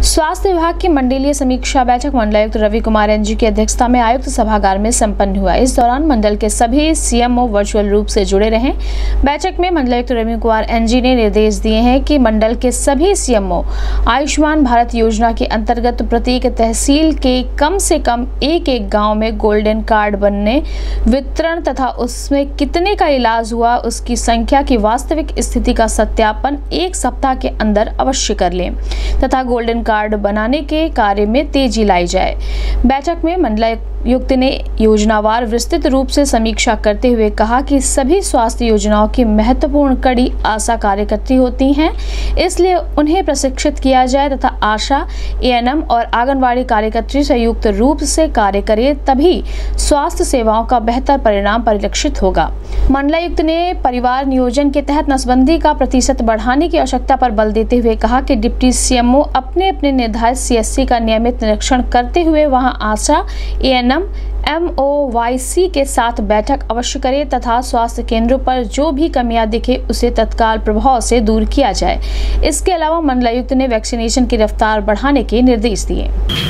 स्वास्थ्य विभाग की मंडलीय समीक्षा बैठक मंडलायुक्त रवि कुमार एनजी की अध्यक्षता में आयुक्त सभागार में संपन्न हुआ। इस दौरान मंडल के सभी सीएमओ वर्चुअल रूप से जुड़े रहे। बैठक में मंडलायुक्त रवि कुमार एनजी ने निर्देश दिए हैं कि मंडल के सभी सीएमओ आयुष्मान भारत योजना के अंतर्गत प्रत्येक तहसील के कम से कम एक गाँव में गोल्डन कार्ड बनने, वितरण तथा उसमें कितने का इलाज हुआ उसकी संख्या की वास्तविक स्थिति का सत्यापन 1 सप्ताह के अंदर अवश्य कर लें तथा गोल्डन कार्ड बनाने के कार्य में तेजी लाई जाए। बैठक में मंडलायुक्त ने योजनावार विस्तृत रूप से समीक्षा करते हुए कहा कि सभी स्वास्थ्य योजनाओं की महत्वपूर्ण कड़ी आशा कार्यकर्त्री होती हैं, इसलिए उन्हें प्रशिक्षित किया जाए तथा आशा, एएनएम और आंगनवाड़ी कार्यकर्त्री संयुक्त रूप से कार्य करे, तभी स्वास्थ्य सेवाओं का बेहतर परिणाम परिलक्षित होगा। मंडलायुक्त ने परिवार नियोजन के तहत नसबंदी का प्रतिशत बढ़ाने की आवश्यकता पर बल देते हुए कहा कि डिप्टी सीएमओ अपने निर्धारित सीएससी का नियमित निरीक्षण करते हुए वहां आशा, एएनएम, एमओवाईसी के साथ बैठक अवश्य करे तथा स्वास्थ्य केंद्रों पर जो भी कमियां दिखे उसे तत्काल प्रभाव से दूर किया जाए। इसके अलावा मंडलायुक्त ने वैक्सीनेशन की रफ्तार बढ़ाने के निर्देश दिए।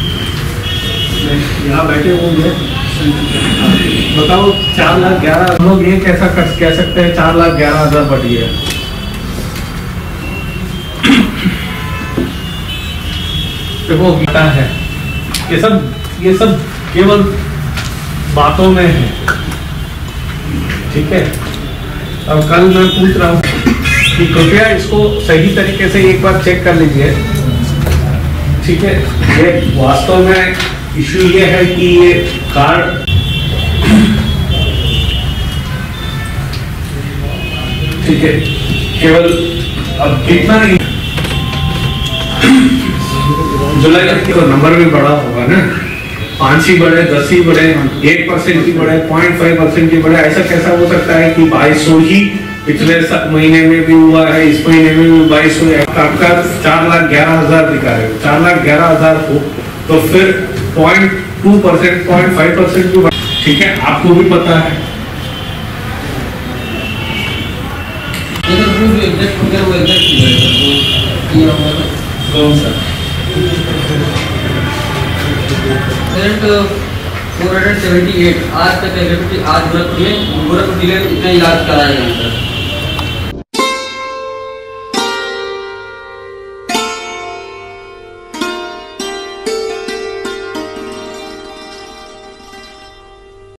यहाँ बैठे होंगे, बताओ 4,11,000 लोग ये कैसा कह सकते हैं 4,11,000 बढ़ गया। देखो पता है ये सब केवल बातों में है, ठीक है। अब कल मैं पूछ रहा हूँ कि कृपया इसको सही तरीके से एक बार चेक कर लीजिए, ठीक है। ये वास्तव में इश्यू ये है कि ये कार्ड, ठीक है, केवल अब कितना जुलाई तक तो नंबर भी बड़ा होगा ना, 5 ही बढ़े, 10 ही बढ़े, 1% ही बढ़े, 0.5% ही बढ़े। ऐसा कैसा हो सकता है कि 2200 ही पिछले महीने में भी हुआ है, इस महीने में भी 2200। आपका 4,11,000 दिखा रहे हो, 4,11,000 हो तो फिर 0.2%, 0.5% भी, ठीक है, आपको भी पता है। कौन सा 478 आज तक आज गोरखपुर जिले में इतना इलाज कराया गया।